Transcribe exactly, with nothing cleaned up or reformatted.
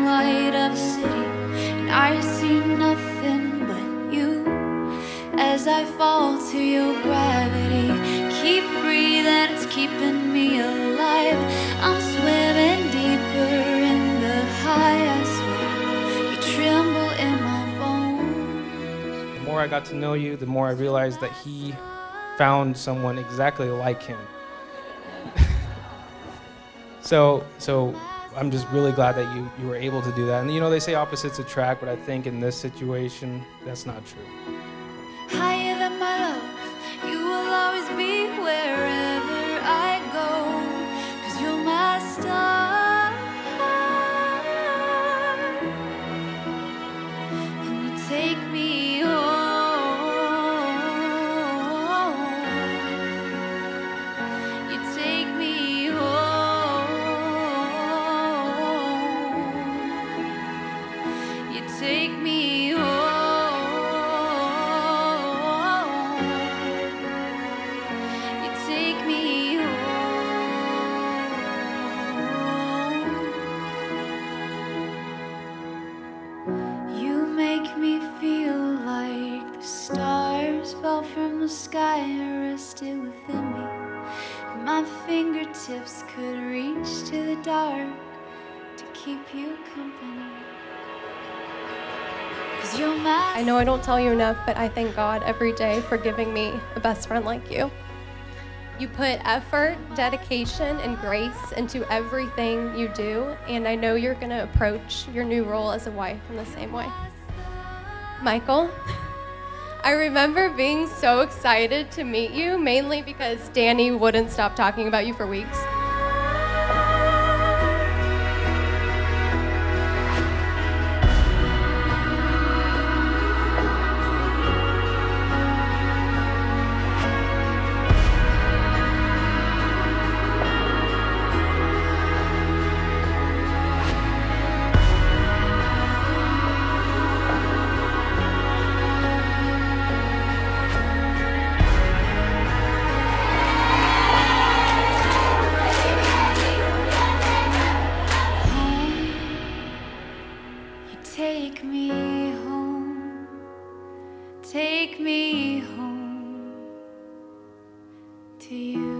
light of the city, and I see nothing but you. As I fall to your gravity, keep breathing, it's keeping me alive. I'm swimming deeper in the high, I swear, you tremble in my bones. The more I got to know you, the more I realized that he found someone exactly like him. so, so I'm just really glad that you, you were able to do that. And you know, they say opposites attract, but I think in this situation, that's not true. Higher than my love, you will always be wherever I go, 'cause you're my star, and you take me home, you take me home, you take me home. Fell from the sky and rested within me. My fingertips could reach to the dark to keep you company. 'Cause you're my I know I don't tell you enough, but I thank God every day for giving me a best friend like you. You put effort, dedication, and grace into everything you do, and I know you're gonna approach your new role as a wife in the same way. Michael, I remember being so excited to meet you, mainly because Danny wouldn't stop talking about you for weeks. Take me home, take me home to you.